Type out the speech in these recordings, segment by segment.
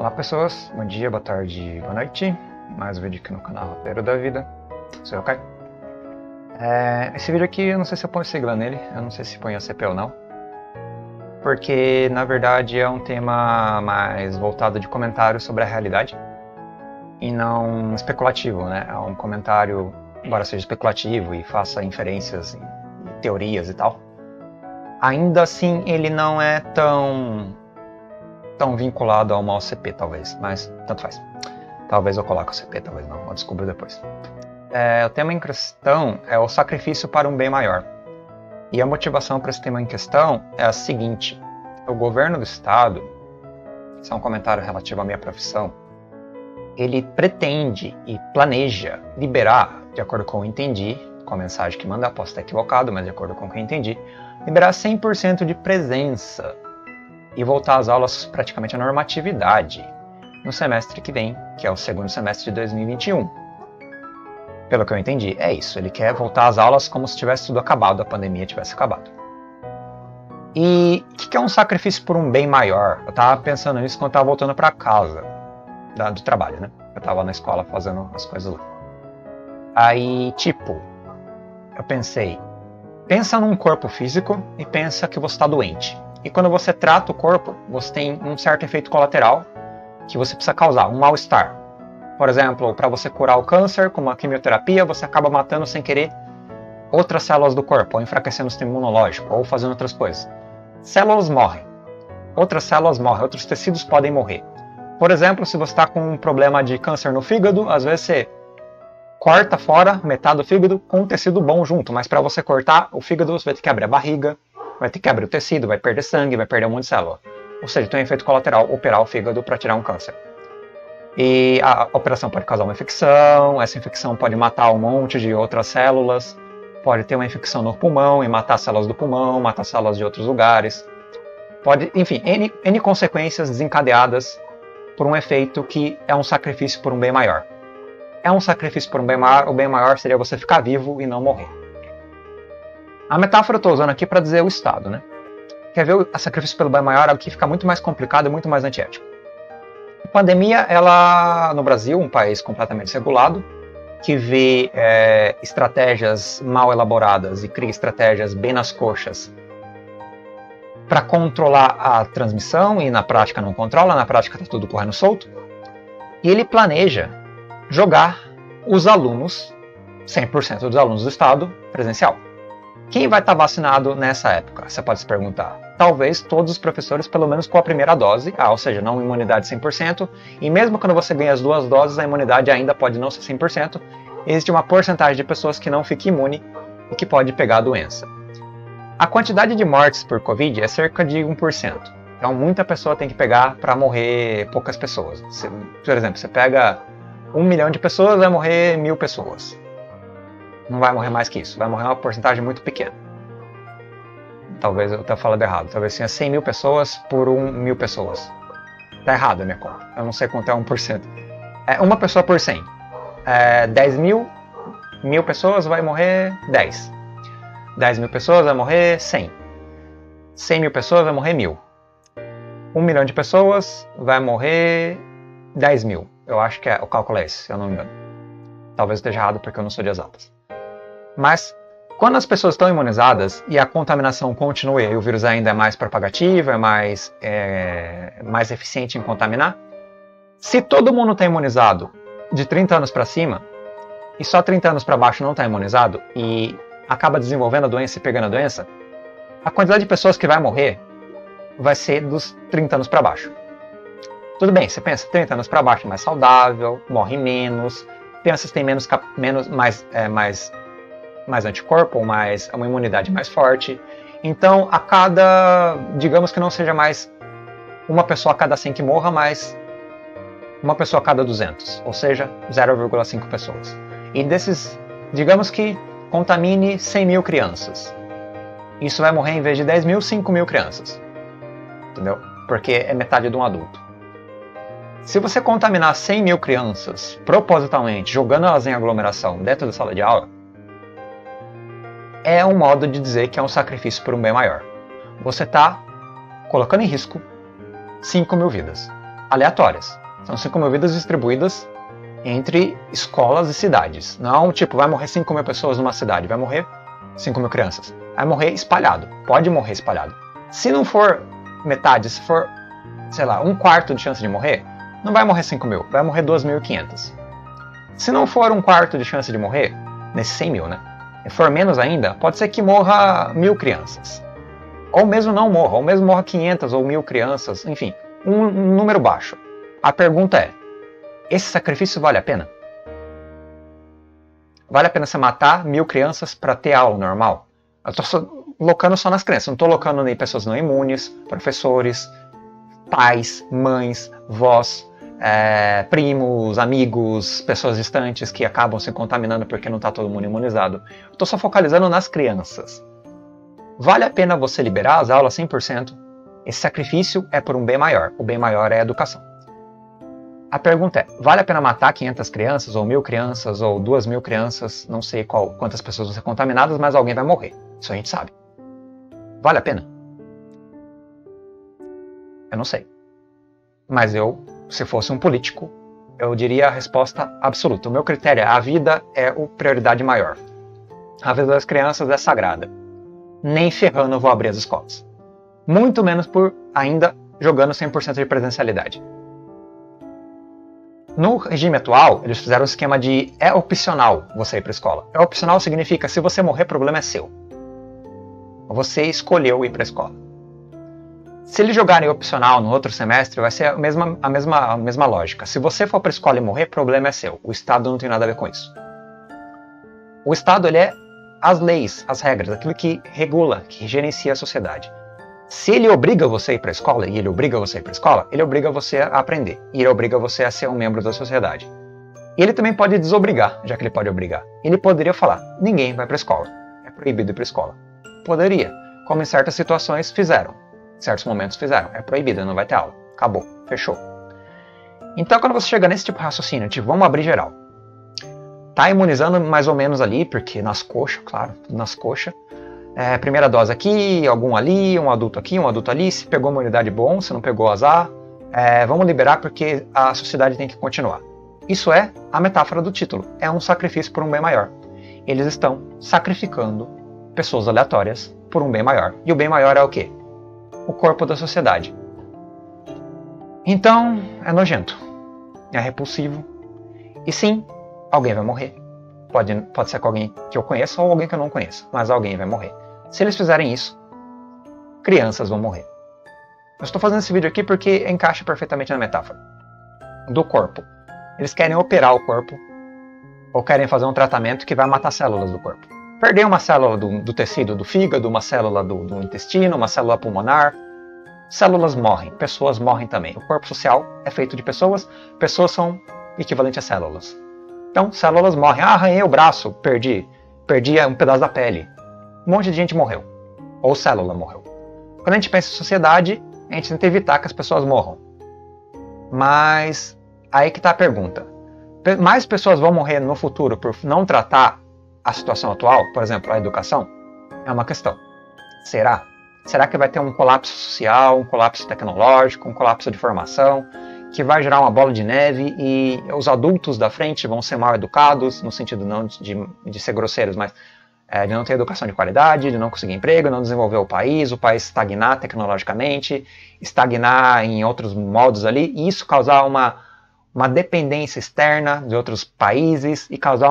Olá pessoas, bom dia, boa tarde, boa noite. Mais um vídeo aqui no canal Roteiro da Vida. Sou eu, Kai. Esse vídeo aqui, eu não sei se eu ponho sigla nele, eu não sei se ponho a CP ou não. Porque, na verdade, é um tema mais voltado de comentário sobre a realidade. E não especulativo, né? É um comentário, embora seja especulativo e faça inferências e teorias e tal. Ainda assim, ele não é tão vinculado a uma OCP, talvez, mas tanto faz. Talvez eu coloque o CP, talvez não, eu descubro depois. O tema em questão é o sacrifício para um bem maior. E a motivação para esse tema em questão é a seguinte: o governo do estado, isso é um comentário relativo à minha profissão, ele pretende e planeja liberar, de acordo com o que eu entendi, com a mensagem que manda, posso estar equivocado, mas de acordo com o que eu entendi, liberar 100% de presença e voltar às aulas praticamente à normatividade no semestre que vem, que é o segundo semestre de 2021. Pelo que eu entendi, é isso. Ele quer voltar às aulas como se tivesse tudo acabado, a pandemia tivesse acabado. E o que é um sacrifício por um bem maior? Eu estava pensando nisso quando eu estava voltando para casa do trabalho, né? Eu estava na escola fazendo as coisas lá. Aí, eu pensei, pensa num corpo físico e pensa que você está doente. E quando você trata o corpo, você tem um certo efeito colateral que você precisa causar, um mal-estar. Por exemplo, para você curar o câncer com uma quimioterapia, você acaba matando sem querer outras células do corpo, ou enfraquecendo o sistema imunológico, ou fazendo outras coisas. Células morrem, outras células morrem, outros tecidos podem morrer. Por exemplo, se você está com um problema de câncer no fígado, às vezes você corta fora metade do fígado com um tecido bom junto, mas para você cortar o fígado, você vai ter que abrir a barriga, vai ter que abrir o tecido, vai perder sangue, vai perder um monte de célula. Ou seja, tem um efeito colateral, operar o fígado para tirar um câncer. E a operação pode causar uma infecção, essa infecção pode matar um monte de outras células, pode ter uma infecção no pulmão e matar células do pulmão, matar células de outros lugares. Pode, enfim, N consequências desencadeadas por um efeito que é um sacrifício por um bem maior. É um sacrifício por um bem maior, o bem maior seria você ficar vivo e não morrer. A metáfora eu estou usando aqui para dizer o Estado, né? Quer ver o sacrifício pelo bem maior, algo que fica muito mais complicado e muito mais antiético. A pandemia, ela, no Brasil, um país completamente regulado, que vê estratégias mal elaboradas e cria estratégias bem nas coxas para controlar a transmissão e na prática não controla, na prática está tudo correndo solto. E ele planeja jogar os alunos, 100% dos alunos do estado, presencial. Quem vai estar vacinado nessa época? Você pode se perguntar. Talvez todos os professores, pelo menos com a primeira dose, ou seja, não imunidade 100%, e mesmo quando você ganha as duas doses, a imunidade ainda pode não ser 100%, existe uma porcentagem de pessoas que não fica imune e que pode pegar a doença. A quantidade de mortes por Covid é cerca de 1%. Então muita pessoa tem que pegar para morrer poucas pessoas. Por exemplo, você pega 1 milhão de pessoas, vai morrer 1.000 pessoas. Não vai morrer mais que isso, vai morrer uma porcentagem muito pequena. Talvez eu tenha falado errado, talvez tenha 100 mil pessoas por 1.000 pessoas. Tá errado a minha conta, eu não sei quanto é 1%. É uma pessoa por 100. 10 mil pessoas vai morrer 10. 10 mil pessoas vai morrer 100. 100 mil pessoas vai morrer 1.000. 1 milhão de pessoas vai morrer 10 mil. Eu acho que o cálculo é esse, se eu não me engano. Talvez esteja errado porque eu não sou de exatas. Mas, quando as pessoas estão imunizadas e a contaminação continua e o vírus ainda é mais propagativo, é mais eficiente em contaminar, se todo mundo está imunizado de 30 anos para cima, e só 30 anos para baixo não está imunizado, e acaba desenvolvendo a doença e pegando a doença, a quantidade de pessoas que vai morrer vai ser dos 30 anos para baixo. Tudo bem, você pensa, 30 anos para baixo é mais saudável, morre menos, crianças têm mais anticorpo, uma imunidade mais forte. Então, digamos que não seja mais uma pessoa a cada 100 que morra, mas uma pessoa a cada 200, ou seja, 0,5 pessoas. E desses, digamos que contamine 100 mil crianças. Isso vai morrer, em vez de 10 mil, 5 mil crianças. Entendeu? Porque é metade de um adulto. Se você contaminar 100 mil crianças propositalmente, jogando elas em aglomeração dentro da sala de aula, é um modo de dizer que é um sacrifício por um bem maior. Você está colocando em risco 5 mil vidas. aleatórias. São 5 mil vidas distribuídas entre escolas e cidades. Não, tipo, vai morrer 5 mil pessoas numa cidade, vai morrer 5 mil crianças. Vai morrer espalhado, pode morrer espalhado. Se não for metade, se for, sei lá, 1/4 de chance de morrer, não vai morrer 5 mil, vai morrer 2.500. Se não for 1/4 de chance de morrer, nesses 100 mil, né? E for menos ainda, pode ser que morra 1.000 crianças. Ou mesmo não morra, ou mesmo morra 500 ou 1.000 crianças, enfim, um número baixo. A pergunta é, esse sacrifício vale a pena? Vale a pena você matar 1.000 crianças para ter aula normal? Eu estou locando só nas crianças, não estou locando em pessoas não imunes, professores, pais, mães, vós, primos, amigos, pessoas distantes que acabam se contaminando porque não está todo mundo imunizado. Estou só focalizando nas crianças. Vale a pena você liberar as aulas 100%? Esse sacrifício é por um bem maior. O bem maior é a educação. A pergunta é, vale a pena matar 500 crianças, ou 1.000 crianças, ou 2.000 crianças? Não sei quantas pessoas vão ser contaminadas, mas alguém vai morrer. Isso a gente sabe. Vale a pena? Eu não sei. Mas eu, se fosse um político, eu diria a resposta absoluta. O meu critério é a vida é a prioridade maior. A vida das crianças é sagrada. Nem ferrando eu vou abrir as escolas. Muito menos por ainda jogando 100% de presencialidade. No regime atual, eles fizeram um esquema de é opcional você ir para a escola. É opcional significa se você morrer, o problema é seu. Você escolheu ir para a escola. Se eles jogarem opcional no outro semestre, vai ser a mesma lógica. Se você for para a escola e morrer, o problema é seu. O Estado não tem nada a ver com isso. O Estado ele é as leis, as regras, aquilo que regula, que gerencia a sociedade. Se ele obriga você a ir para a escola, e ele obriga você a ir para a escola, ele obriga você a aprender. E ele obriga você a ser um membro da sociedade. E ele também pode desobrigar, já que ele pode obrigar. Ele poderia falar, ninguém vai para a escola. É proibido ir para a escola. Poderia, como em certas situações fizeram. Em certos momentos fizeram. É proibido, não vai ter aula. Acabou, fechou. Então quando você chega nesse tipo de raciocínio, tipo, vamos abrir geral. Tá imunizando mais ou menos ali, porque nas coxas, claro, tudo nas coxas. Primeira dose aqui, algum ali, um adulto aqui, um adulto ali. Se pegou a imunidade, bom, se não pegou, azar. Vamos liberar porque a sociedade tem que continuar. Isso é a metáfora do título. É um sacrifício por um bem maior. Eles estão sacrificando pessoas aleatórias por um bem maior. E o bem maior é o quê? O corpo da sociedade. Então, é nojento. É repulsivo. E sim, alguém vai morrer. Pode ser com alguém que eu conheça ou alguém que eu não conheça, mas alguém vai morrer. Se eles fizerem isso, crianças vão morrer. Eu estou fazendo esse vídeo aqui porque encaixa perfeitamente na metáfora do corpo. Eles querem operar o corpo ou querem fazer um tratamento que vai matar células do corpo. Perder uma célula do tecido do fígado, uma célula do intestino, uma célula pulmonar. Células morrem, pessoas morrem também. O corpo social é feito de pessoas, pessoas são equivalentes a células. Então, células morrem. Ah, arranhei o braço, perdi um pedaço da pele. Um monte de gente morreu. Ou célula morreu. Quando a gente pensa em sociedade, a gente tenta evitar que as pessoas morram. Mas aí que está a pergunta. Mais pessoas vão morrer no futuro por não tratar a situação atual, por exemplo, a educação? É uma questão. Será? Será que vai ter um colapso social, um colapso tecnológico, um colapso de formação, que vai gerar uma bola de neve e os adultos da frente vão ser mal educados, no sentido não de ser grosseiros, mas de não ter educação de qualidade, de não conseguir emprego, não desenvolver o país estagnar tecnologicamente, estagnar em outros modos ali, e isso causar uma dependência externa de outros países e causar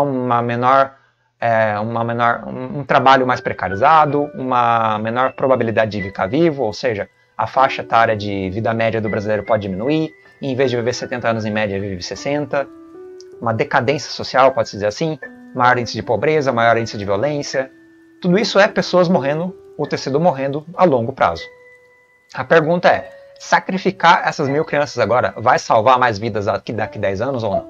um trabalho mais precarizado, uma menor probabilidade de ficar vivo, ou seja, a faixa etária de vida média do brasileiro pode diminuir, e em vez de viver 70 anos em média, vive 60, uma decadência social, pode-se dizer assim, maior índice de pobreza, maior índice de violência. Tudo isso é pessoas morrendo, o tecido morrendo a longo prazo. A pergunta é, sacrificar essas 1.000 crianças agora vai salvar mais vidas daqui 10 anos ou não?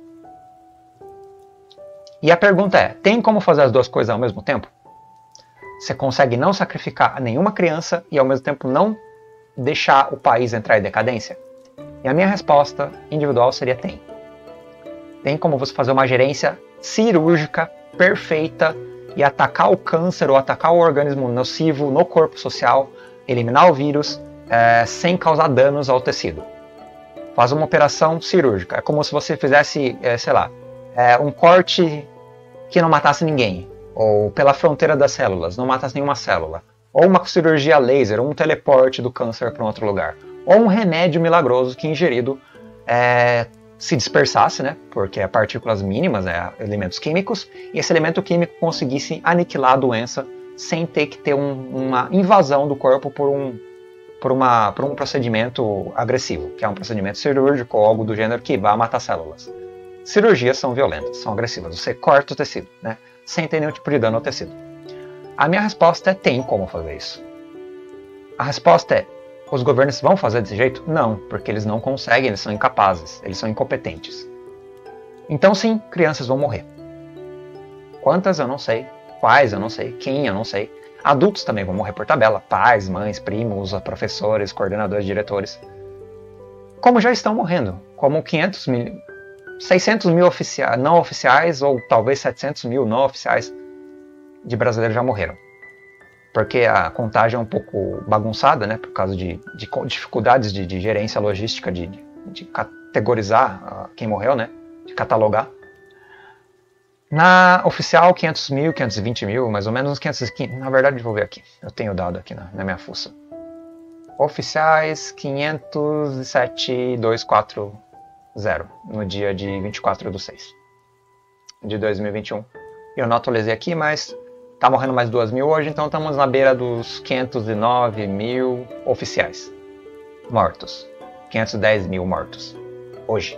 E a pergunta é, tem como fazer as duas coisas ao mesmo tempo? Você consegue não sacrificar nenhuma criança e ao mesmo tempo não deixar o país entrar em decadência? E a minha resposta individual seria tem. Tem como você fazer uma gerência cirúrgica, perfeita, e atacar o câncer ou atacar o organismo nocivo no corpo social, eliminar o vírus, sem causar danos ao tecido. faz uma operação cirúrgica. É como se você fizesse, sei lá, um corte que não matasse ninguém, ou pela fronteira das células, não matasse nenhuma célula, ou uma cirurgia laser, ou um teleporte do câncer para um outro lugar, ou um remédio milagroso que ingerido se dispersasse, né, porque é partículas mínimas, elementos químicos, e esse elemento químico conseguisse aniquilar a doença sem ter que ter uma invasão do corpo por um procedimento agressivo, que é um procedimento cirúrgico ou algo do gênero que vai matar células. Cirurgias são violentas, são agressivas. Você corta o tecido, né, sem ter nenhum tipo de dano ao tecido. A minha resposta é: tem como fazer isso. A resposta é: os governos vão fazer desse jeito? Não, porque eles não conseguem, eles são incapazes, eles são incompetentes. Então sim, crianças vão morrer. Quantas eu não sei, quais eu não sei, quem eu não sei. Adultos também vão morrer por tabela, pais, mães, primos, professores, coordenadores, diretores. Como já estão morrendo, como 600 mil não oficiais, ou talvez 700 mil não oficiais de brasileiros já morreram. Porque a contagem é um pouco bagunçada, né, por causa de dificuldades de gerência logística, de categorizar quem morreu, né, de catalogar. Na oficial, 500 mil, 520 mil, mais ou menos uns 515. Na verdade, vou ver aqui. Eu tenho o dado aqui na minha fuça. Oficiais, 507.240 no dia de 24/6 de 2021. Eu não atualizei aqui, mas tá morrendo mais 2 mil hoje, então estamos na beira dos 509 mil oficiais mortos. 510 mil mortos hoje.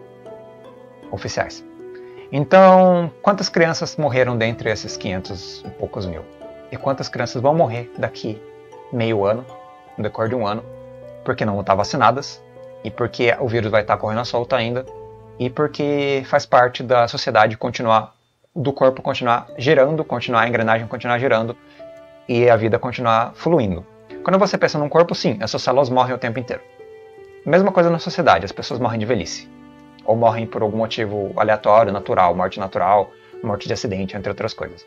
Oficiais. Então, quantas crianças morreram dentre esses 500 e poucos mil? E quantas crianças vão morrer daqui meio ano, no decorrer de um ano, porque não estão vacinadas, e porque o vírus vai estar correndo à solta ainda, e porque faz parte da sociedade do corpo continuar gerando, a engrenagem continuar girando, e a vida continuar fluindo. Quando você pensa num corpo, sim, as suas células morrem o tempo inteiro. Mesma coisa na sociedade, as pessoas morrem de velhice. Ou morrem por algum motivo aleatório, natural, morte de acidente, entre outras coisas.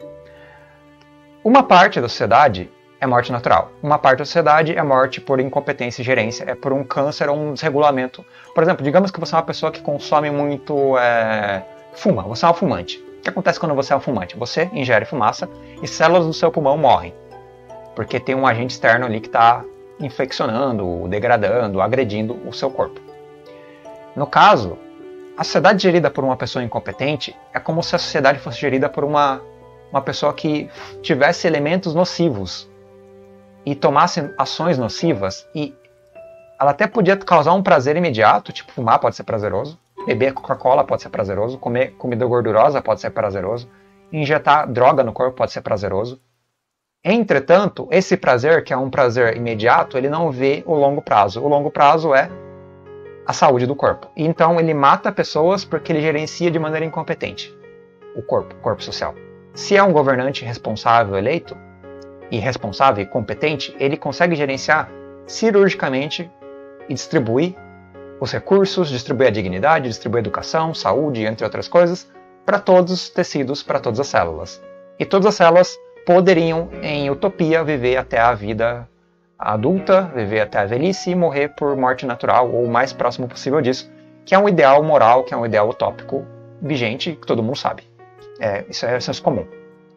Uma parte da sociedade é morte natural. Uma parte da sociedade é morte por incompetência e gerência, é por um câncer ou um desregulamento. Por exemplo, digamos que você é uma pessoa que consome muito, fuma, você é um fumante. O que acontece quando você é um fumante? Você ingere fumaça e células do seu pulmão morrem, porque tem um agente externo ali que está infeccionando, degradando, agredindo o seu corpo. No caso, a sociedade gerida por uma pessoa incompetente é como se a sociedade fosse gerida por uma pessoa que tivesse elementos nocivos e tomasse ações nocivas, e ela até podia causar um prazer imediato, tipo fumar pode ser prazeroso, beber Coca-Cola pode ser prazeroso, comer comida gordurosa pode ser prazeroso, injetar droga no corpo pode ser prazeroso. Entretanto, esse prazer, que é um prazer imediato, ele não vê o longo prazo. O longo prazo é a saúde do corpo. Então ele mata pessoas porque ele gerencia de maneira incompetente o corpo social. Se é um governante responsável eleito, e responsável e competente, ele consegue gerenciar cirurgicamente e distribuir os recursos, distribuir a dignidade, distribuir a educação, saúde, entre outras coisas, para todos os tecidos, para todas as células. E todas as células poderiam, em utopia, viver até a vida adulta, viver até a velhice e morrer por morte natural, ou o mais próximo possível disso, que é um ideal moral, que é um ideal utópico vigente, que todo mundo sabe. Isso é senso comum.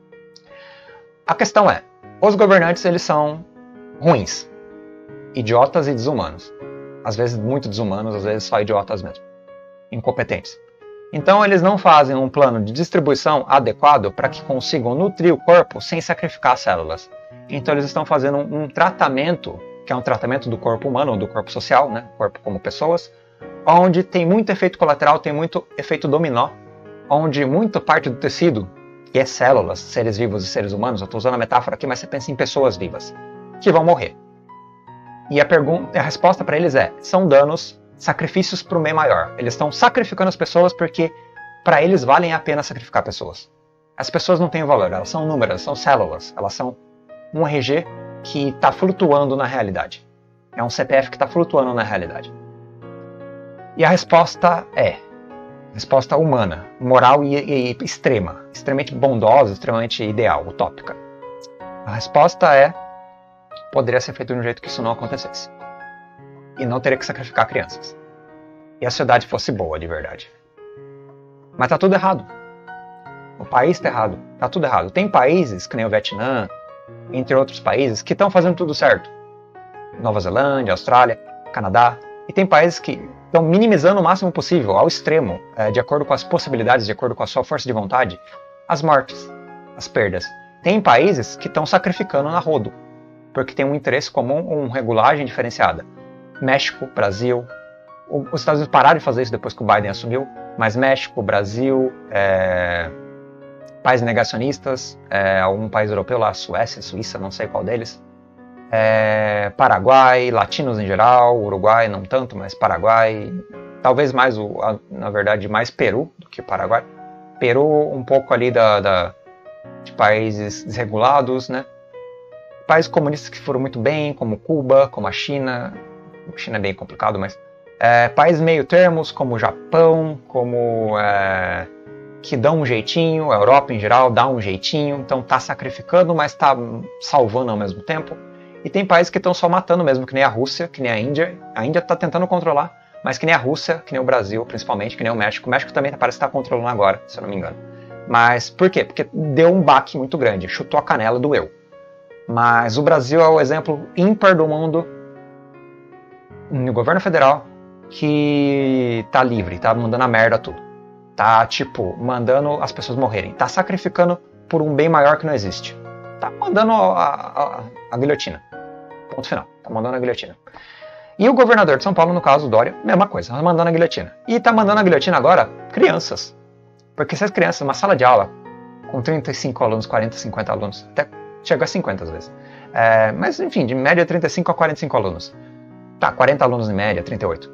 A questão é, os governantes eles são ruins, idiotas e desumanos. Às vezes muito desumanos, às vezes só idiotas mesmo, incompetentes. Então eles não fazem um plano de distribuição adequado para que consigam nutrir o corpo sem sacrificar as células. Então eles estão fazendo um tratamento, que é um tratamento do corpo humano, ou do corpo social, né? Corpo como pessoas, onde tem muito efeito colateral, tem muito efeito dominó, onde muita parte do tecido, que é células, seres vivos e seres humanos, eu estou usando a metáfora aqui, mas você pensa em pessoas vivas, que vão morrer. E a resposta para eles são danos, sacrifícios para o bem maior. Eles estão sacrificando as pessoas porque para eles valem a pena sacrificar pessoas. As pessoas não têm valor, elas são números, elas são células, elas são um RG que está flutuando na realidade. É um CPF que está flutuando na realidade. E a resposta resposta humana, moral e extrema, extremamente bondosa, extremamente ideal, utópica. A resposta poderia ser feito de um jeito que isso não acontecesse. E não teria que sacrificar crianças. e a sociedade fosse boa de verdade. Mas tá tudo errado. O país tá errado. Tá tudo errado. Tem países, que nem o Vietnã, entre outros países, que estão fazendo tudo certo. Nova Zelândia, Austrália, Canadá. E tem países que estão minimizando o máximo possível, ao extremo, de acordo com as possibilidades, de acordo com a sua força de vontade, as mortes, as perdas. Tem países que estão sacrificando na rodo, porque tem um interesse comum, uma regulagem diferenciada. México, Brasil. Os Estados Unidos pararam de fazer isso depois que o Biden assumiu, mas México, Brasil, países negacionistas, algum país europeu lá, Suécia, Suíça, não sei qual deles, Paraguai, latinos em geral, Uruguai não tanto, mas Paraguai, talvez mais, na verdade, mais Peru do que Paraguai. Peru um pouco ali de países desregulados, né? Países comunistas que foram muito bem, como Cuba, como a China é bem complicado, mas países meio termos, como o Japão, como que dão um jeitinho, a Europa em geral dá um jeitinho, então tá sacrificando, mas tá salvando ao mesmo tempo. E tem países que estão só matando mesmo, que nem a Rússia, que nem a Índia. A Índia tá tentando controlar, mas que nem a Rússia, que nem o Brasil, principalmente, que nem o México. O México também parece estar controlando agora, se eu não me engano. Mas por quê? Porque deu um baque muito grande, chutou a canela, doeu. Mas o Brasil é o exemplo ímpar do mundo no governo federal que tá livre, tá mandando a merda tudo. Tá, tipo, mandando as pessoas morrerem. Tá sacrificando por um bem maior que não existe. Tá mandando a guilhotina. Ponto final. Tá mandando a guilhotina. E o governador de São Paulo, no caso, Dória, mesma coisa. Tá mandando a guilhotina. E tá mandando a guilhotina agora crianças. Porque se as crianças, uma sala de aula, com 35 alunos, 40, 50 alunos, até chega a 50 às vezes. Mas, enfim, de média 35 a 45 alunos. Tá, 40 alunos em média, 38.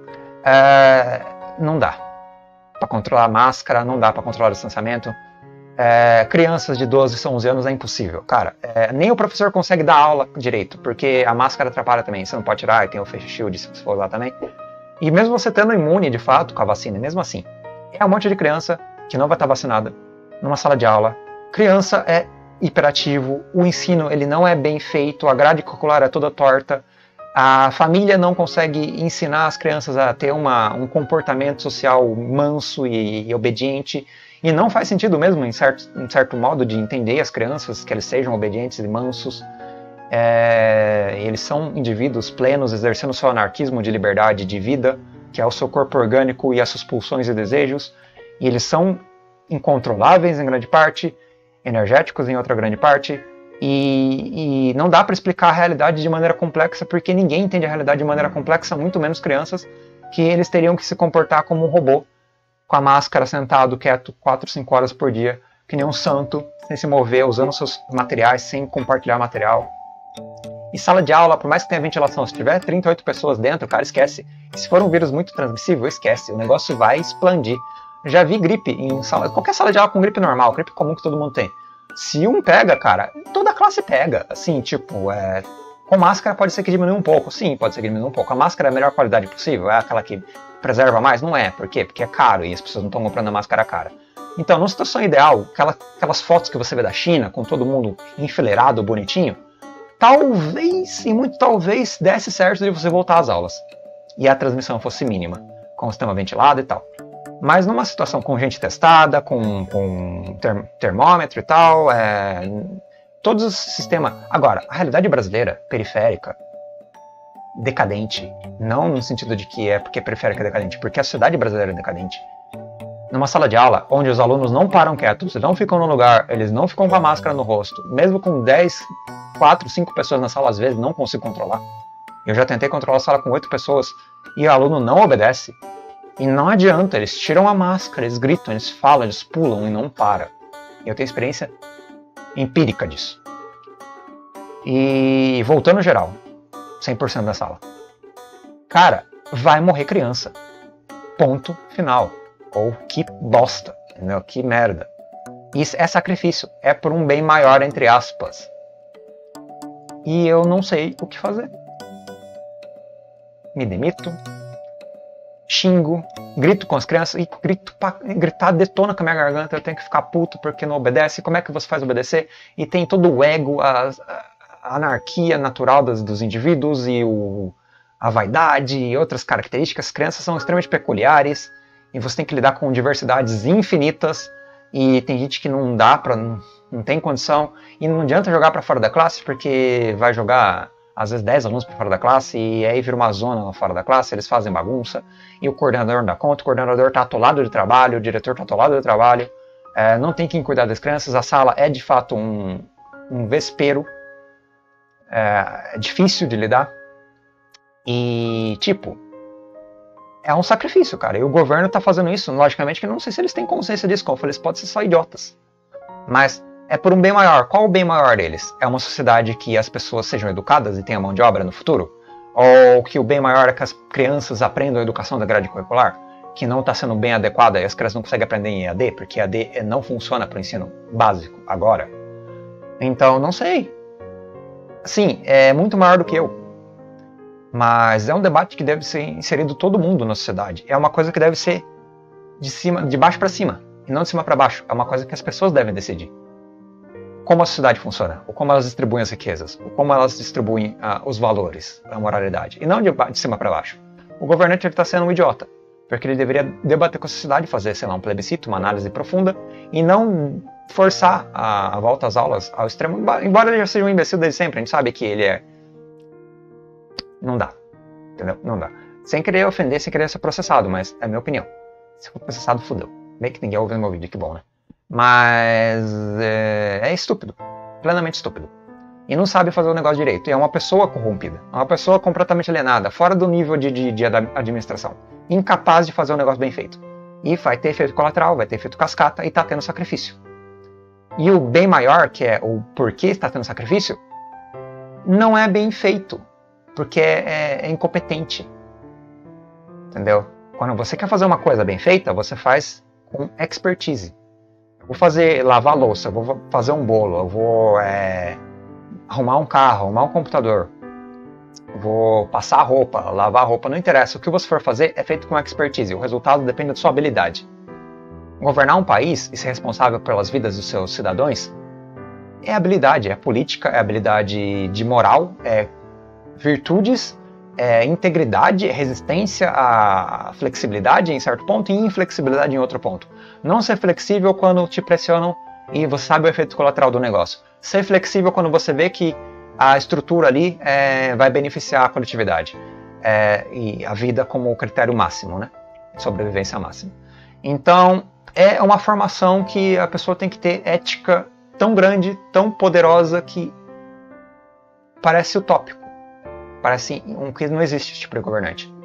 Não dá para controlar a máscara, não dá para controlar o distanciamento. Crianças de 12 a 11 anos é impossível. Cara, nem o professor consegue dar aula direito, porque a máscara atrapalha também. Você não pode tirar, e tem o face shield se você for usar também. E mesmo você tendo imune, de fato, com a vacina, mesmo assim, é um monte de criança que não vai estar vacinada numa sala de aula. Criança é hiperativo, o ensino ele não é bem feito, a grade curricular é toda torta. A família não consegue ensinar as crianças a ter um comportamento social manso e obediente. E não faz sentido mesmo, em certo modo, de entender as crianças, que eles sejam obedientes e mansos. Eles são indivíduos plenos, exercendo seu anarquismo de liberdade de vida, que é o seu corpo orgânico e as suas pulsões e desejos. E eles são incontroláveis em grande parte, energéticos em outra grande parte. E não dá para explicar a realidade de maneira complexa, porque ninguém entende a realidade de maneira complexa, muito menos crianças, que eles teriam que se comportar como um robô, com a máscara, sentado, quieto, 4, 5 horas por dia, que nem um santo, sem se mover, usando seus materiais, sem compartilhar material. E sala de aula, por mais que tenha ventilação, se tiver 38 pessoas dentro, cara, esquece. E se for um vírus muito transmissível, esquece, o negócio vai expandir. Já vi gripe em qualquer sala de aula com gripe normal, gripe comum que todo mundo tem. Se um pega, cara, toda a classe pega. Assim, tipo, com máscara pode ser que diminua um pouco. Sim, pode ser que diminua um pouco. A máscara é a melhor qualidade possível? É aquela que preserva mais? Não é. Por quê? Porque é caro e as pessoas não estão comprando a máscara cara. Então, numa situação ideal, aquelas fotos que você vê da China, com todo mundo enfileirado, bonitinho, talvez, e muito talvez, desse certo de você voltar às aulas. E a transmissão fosse mínima, com o sistema ventilado e tal. Mas numa situação com gente testada, com termômetro e tal, todos os sistemas... Agora, a realidade brasileira, periférica, decadente, não no sentido de que é porque periférica é decadente, porque a sociedade brasileira é decadente. Numa sala de aula, onde os alunos não param quietos, não ficam no lugar, eles não ficam com a máscara no rosto, mesmo com 10, 4, 5 pessoas na sala, às vezes não consigo controlar. Eu já tentei controlar a sala com 8 pessoas e o aluno não obedece. E não adianta, eles tiram a máscara, eles gritam, eles falam, eles pulam e não para. Eu tenho experiência empírica disso. E voltando ao geral, 100% da sala. Cara, vai morrer criança. Ponto final. Ou que bosta, entendeu? Que merda. Isso é sacrifício, é por um bem maior, entre aspas. E eu não sei o que fazer. Me demito. Xingo, grito com as crianças e gritar detona com a minha garganta, eu tenho que ficar puto porque não obedece. Como é que você faz obedecer? E tem todo o ego, a anarquia natural dos indivíduos e a vaidade e outras características. As crianças são extremamente peculiares e você tem que lidar com diversidades infinitas e tem gente que não dá para, não tem condição e não adianta jogar para fora da classe porque vai jogar às vezes 10 alunos para fora da classe e aí vira uma zona lá fora da classe, eles fazem bagunça e o coordenador não dá conta, o coordenador está atolado de trabalho, o diretor está atolado de trabalho, não tem quem cuidar das crianças, a sala é de fato um vespeiro, é difícil de lidar. E, tipo, é um sacrifício, cara. E o governo tá fazendo isso, logicamente, que eu não sei se eles têm consciência disso, como eu falei, eles podem ser só idiotas. Mas é por um bem maior. Qual o bem maior deles? É uma sociedade que as pessoas sejam educadas e tenham mão de obra no futuro? Ou que o bem maior é que as crianças aprendam a educação da grade curricular? Que não está sendo bem adequada e as crianças não conseguem aprender em EAD, porque EAD não funciona para o ensino básico agora? Então, não sei. Sim, é muito maior do que eu. Mas é um debate que deve ser inserido todo mundo na sociedade. É uma coisa que deve ser de baixo para cima, e não de cima para baixo. É uma coisa que as pessoas devem decidir. Como a sociedade funciona, ou como elas distribuem as riquezas, ou como elas distribuem os valores, a moralidade. E não de cima para baixo. O governante está sendo um idiota, porque ele deveria debater com a sociedade, fazer, sei lá, um plebiscito, uma análise profunda, e não forçar a volta às aulas ao extremo. Embora ele já seja um imbecil desde sempre, a gente sabe que ele é... Não dá, entendeu? Não dá. Sem querer ofender, sem querer ser processado, mas é a minha opinião. Se for processado, fudeu. Bem que ninguém ouve no meu vídeo, que bom, né? Mas é estúpido, plenamente estúpido. E não sabe fazer o negócio direito. E é uma pessoa corrompida, é uma pessoa completamente alienada, fora do nível de administração. Incapaz de fazer o negócio bem feito. E vai ter efeito colateral, vai ter efeito cascata e tá tendo sacrifício. E o bem maior, que é o porquê está tendo sacrifício, não é bem feito. Porque é incompetente, entendeu? Quando você quer fazer uma coisa bem feita, você faz com expertise. Eu vou lavar a louça, eu vou fazer um bolo, eu vou arrumar um carro, arrumar um computador, vou passar a roupa, lavar a roupa, não interessa. O que você for fazer é feito com expertise, o resultado depende da sua habilidade. Governar um país e ser responsável pelas vidas dos seus cidadãos é habilidade, é política, é habilidade de moral, é virtudes, integridade, resistência à flexibilidade em certo ponto e inflexibilidade em outro ponto. Não ser flexível quando te pressionam e você sabe o efeito colateral do negócio. Ser flexível quando você vê que a estrutura ali vai beneficiar a coletividade e a vida como critério máximo, né? Sobrevivência máxima. Então, é uma formação que a pessoa tem que ter ética tão grande, tão poderosa que parece utópico. Parece que não existe esse tipo de governante.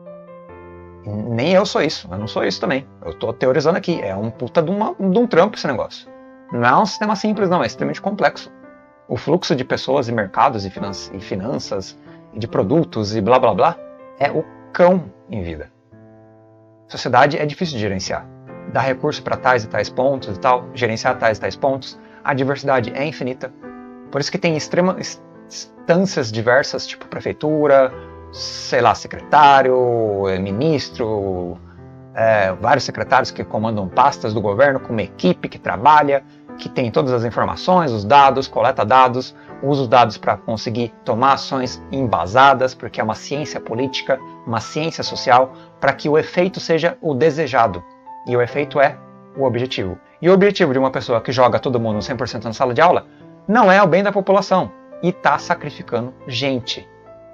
Nem eu sou isso, eu não sou isso também. Eu estou teorizando aqui, é um puta de um trampo esse negócio. Não é um sistema simples não, é extremamente complexo. O fluxo de pessoas e mercados e finanças, e de produtos e blá blá blá, é o cão em vida. Sociedade é difícil de gerenciar. Dar recurso para tais e tais pontos e tal, gerenciar tais e tais pontos, a diversidade é infinita. Por isso que tem instâncias diversas, tipo prefeitura, sei lá, secretário, ministro, vários secretários que comandam pastas do governo com uma equipe que trabalha, que tem todas as informações, os dados, coleta dados, usa os dados para conseguir tomar ações embasadas, porque é uma ciência política, uma ciência social, para que o efeito seja o desejado. E o efeito é o objetivo. E o objetivo de uma pessoa que joga todo mundo 100% na sala de aula não é o bem da população. E está sacrificando gente.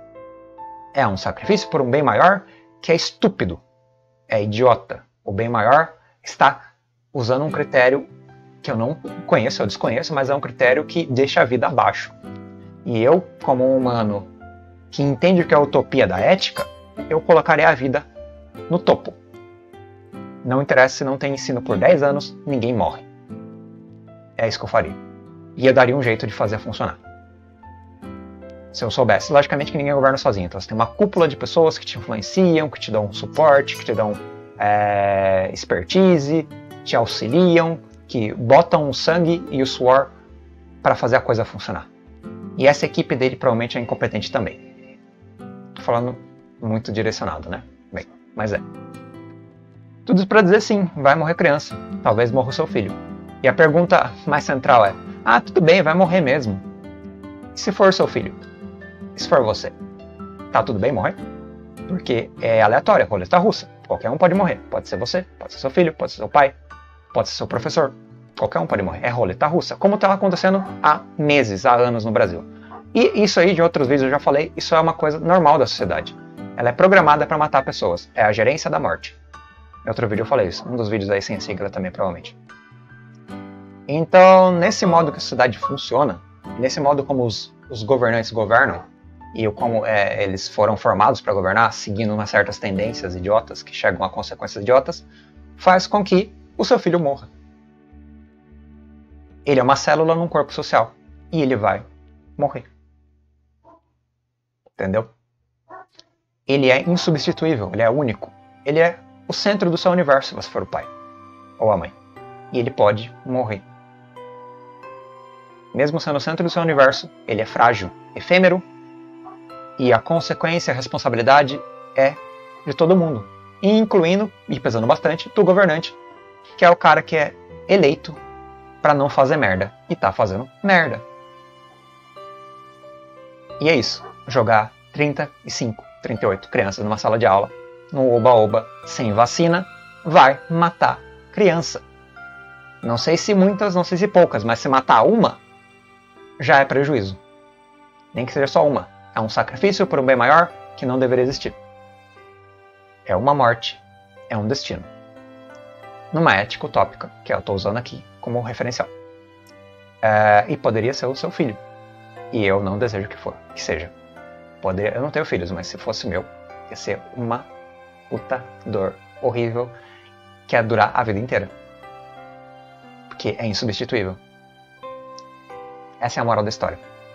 É um sacrifício por um bem maior que é estúpido, é idiota. O bem maior está usando um critério que eu não conheço, eu desconheço, mas é um critério que deixa a vida abaixo. E eu, como um humano que entende o que é a utopia da ética, eu colocaria a vida no topo. Não interessa se não tem ensino por 10 anos, ninguém morre. É isso que eu faria. E eu daria um jeito de fazer funcionar. Se eu soubesse, logicamente que ninguém governa sozinho, então você tem uma cúpula de pessoas que te influenciam, que te dão suporte, que te dão expertise, te auxiliam, que botam o sangue e o suor para fazer a coisa funcionar. E essa equipe dele provavelmente é incompetente também. Tô falando muito direcionado, né? Bem, mas é. Tudo isso para dizer sim, vai morrer criança, talvez morra o seu filho. E a pergunta mais central é, tudo bem, vai morrer mesmo. E se for seu filho? Se for você, tá tudo bem morrer? Porque é aleatório, é roleta russa. Qualquer um pode morrer. Pode ser você, pode ser seu filho, pode ser seu pai, pode ser seu professor. Qualquer um pode morrer. É roleta russa. Como está acontecendo há meses, há anos no Brasil. E isso aí, de outros vídeos eu já falei, isso é uma coisa normal da sociedade. Ela é programada para matar pessoas. É a gerência da morte. Em outro vídeo eu falei isso. Um dos vídeos aí sem sigla também, provavelmente. Então, nesse modo que a sociedade funciona, nesse modo como os governantes governam, e como eles foram formados para governar, seguindo umas certas tendências idiotas, que chegam a consequências idiotas, faz com que o seu filho morra. Ele é uma célula num corpo social, e ele vai morrer. Entendeu? Ele é insubstituível, ele é único. Ele é o centro do seu universo, se você for o pai ou a mãe. E ele pode morrer. Mesmo sendo o centro do seu universo, ele é frágil, efêmero, e a consequência, a responsabilidade é de todo mundo, incluindo, e pesando bastante, do governante, que é o cara que é eleito para não fazer merda, e tá fazendo merda. E é isso, jogar 35, 38 crianças numa sala de aula, no oba-oba, sem vacina, vai matar criança. Não sei se muitas, não sei se poucas, mas se matar uma, já é prejuízo. Nem que seja só uma. É um sacrifício por um bem maior que não deveria existir. É uma morte, é um destino. Numa ética utópica, que eu estou usando aqui como referencial. E poderia ser o seu filho. E eu não desejo que seja. Eu não tenho filhos, mas se fosse meu, ia ser uma puta dor horrível que ia durar a vida inteira. Porque é insubstituível. Essa é a moral da história.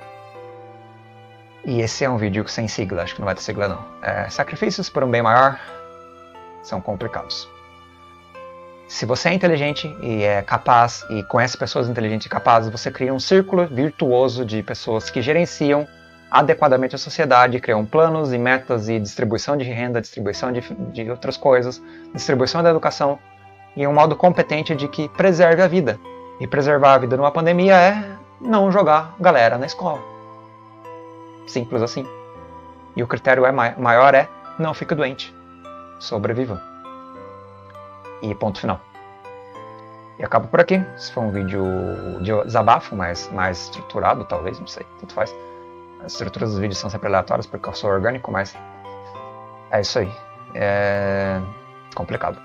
E esse é um vídeo sem sigla, acho que não vai ter sigla não. Sacrifícios por um bem maior são complicados. Se você é inteligente e é capaz, e conhece pessoas inteligentes e capazes, você cria um círculo virtuoso de pessoas que gerenciam adequadamente a sociedade, criam planos e metas e distribuição de renda, distribuição de outras coisas, distribuição da educação, em um modo competente de que preserve a vida. E preservar a vida numa pandemia é não jogar galera na escola. Simples assim. E o critério maior é não fique doente. Sobreviva. E ponto final. E acabo por aqui. Esse foi um vídeo de desabafo, mais estruturado, talvez, não sei, tanto faz. As estruturas dos vídeos são sempre aleatórias porque eu sou orgânico, mas é isso aí. É complicado.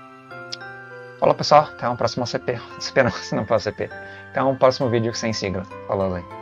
Falou, pessoal. Até um próximo CP. CP não, se não for CP. Até um próximo vídeo sem sigla. Falou, aí.